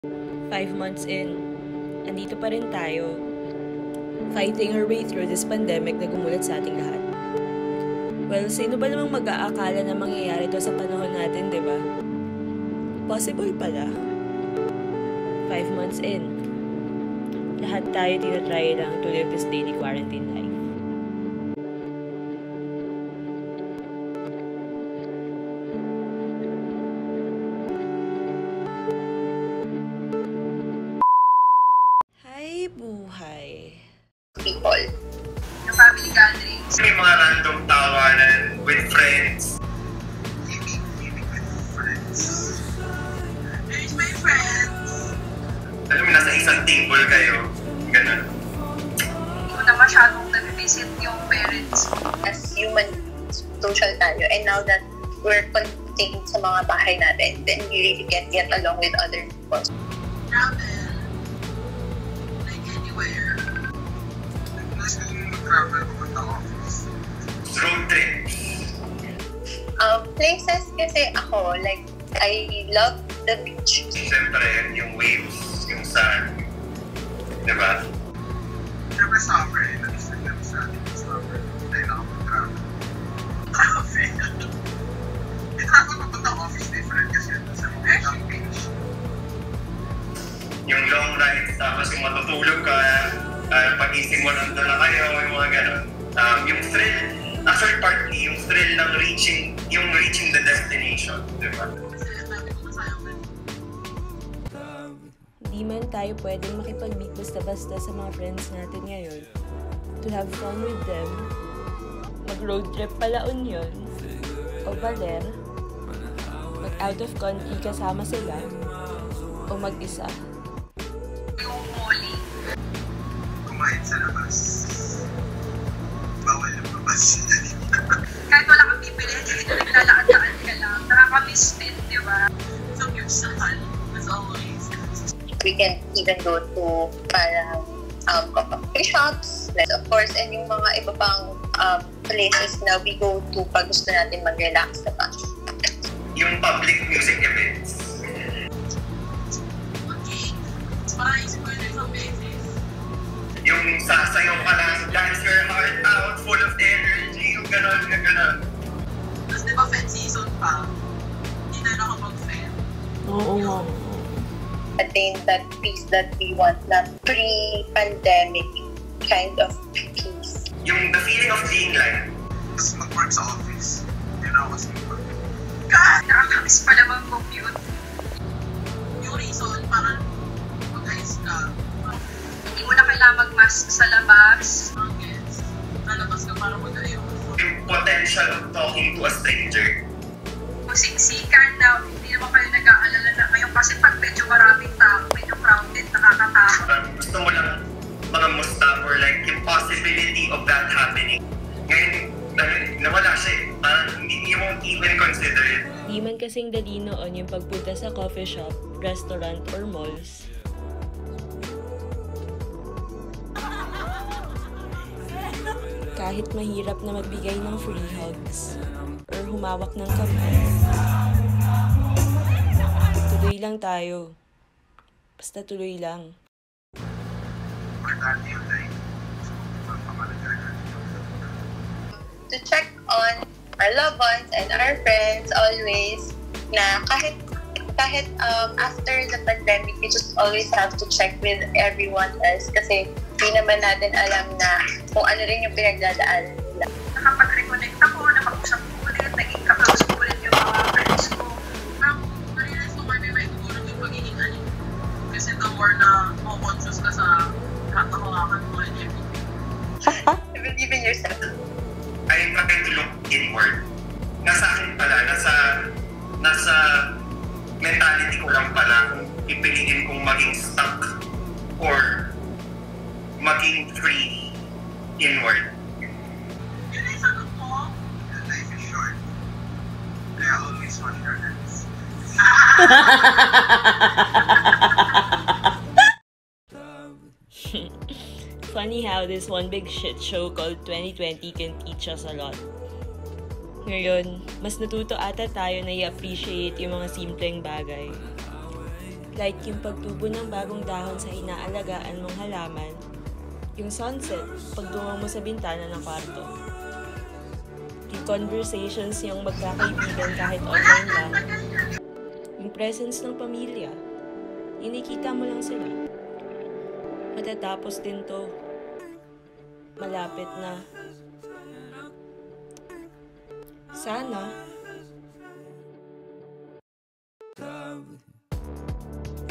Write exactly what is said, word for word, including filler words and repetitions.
Five months in, andito pa rin tayo, fighting our way through this pandemic na gumulat sa ating lahat. Well, sino ba namang mag-aakala na mangyayari to sa panahon natin, di ba? Possible pala. Five months in, lahat tayo tinatry lang to live this daily quarantine life. Hi, buhay. People. Yung family gatherings. May mga random tawanan with friends. Living, living with friends. There's my friends. Alam mo, nasa isang table kayo. Ganun. Hindi ko na masyadong nabivisit yung parents. As human, social tayo. And now that we're contained sa mga bahay natin, then we really can get along with other people. Travel. Like anywhere. Gusto nyo mag-travel pumunta office. Road trip. Um, places kasi ako, like, I love the beach. Siyempre, yung waves, yung sun. Diba? Siyempre summer, eh. Nag-isip na sa ating summer. Dahil ako mag-travel. Cafe. Yung travel pupunta office different kasi sa mga beach. Yung long rides, tapos yung matutulog ka, uh, pag-ising mo nandun na kayo, yung mga ganun. Um, yung thrill, actually partly, yung thrill ng reaching, yung reaching the destination, diba? Di man tayo pwedeng makipag-meet basta-basta sa mga friends natin ngayon. To have fun with them, mag-road trip pala yun, o baler, mag-out of country kasama sila, o mag-isa. Yung moli. Kumain sa labas. Bawal yung labas. Kahit wala kang bibili, hindi naglalakad-lakad ka lang. Nakakamiss din, di ba? So, yung sahal, as always. We can even go to parang um, coffee shops, like, of course, and yung mga iba pang um, places na we go to pag gusto natin mag-relax na pa. Yung public music events. Okay. Spice, where there's a basis. Yung sasayaw ka lang, dance your heart out, full of energy, yung gano'n, yung gano'n. Tapos di ba Fed season pa? Hindi na nakapag-Fed. Oo nga. Attain that peace that we want, na pre-pandemic kind of peace. Yung the feeling of being like, Mas mag-work sa office. Yun ako kasi mag God! Nakakamiss pa naman commute. Yung reason, parang mag-ayos ka. Hindi mo na kailangan mag-mask sa labas. Yes. Lalabas ka para mag-ayos. yung potential of talking to a stranger. Magsiksikan na hindi naman kayo nag-aalala na ngayon kasi pag medyo maraming tao, medyo crowded, nakakatakot. Parang gusto mo lang mga musta or like yung possibility of that happening. Ngayon, dahil nawala siya eh. Parang hindi you won't even consider it. Di man kasing dali noon yung pagpunta sa coffee shop, restaurant, or malls. Kahit mahirap na magbigay ng free hugs or humawak ng kamay. Tuloy lang tayo. Basta tuloy lang. importante yung time. So, pagpapalagay To check on our loved ones and our friends always, na kahit kahit um, after the pandemic, you just always have to check with everyone else kasi hindi naman natin alam na kung ano rin yung pinagdadaanan nila. Nakapag-reconnect ako, nakapag-usap ko ulit, naging kaklose ko ulit yung mga friends ko. Parang, na-realize ko may may tutulong yung pagiging aling. Kasi the more na more conscious ka sa katahawakan mo and everything. Believe in yourself. I'm trying to look inward. Nasa akin pala, nasa, nasa mentality ko lang pala kung pipiliin kong maging stuck or maging free inward. Yun ay sagot mo. life is short. Kaya always wash your hands. Funny how this one big shit show called twenty twenty can teach us a lot. Ngayon, mas natuto ata tayo na i-appreciate yung mga simpleng bagay. Like yung pagtubo ng bagong dahon sa inaalagaan mong halaman, yung sunset pag dungaw mo sa bintana ng kwarto, yung conversations yung magkakaibigan kahit online lang, yung presence ng pamilya, inikita mo lang sila. Matatapos din to, malapit na. Sana.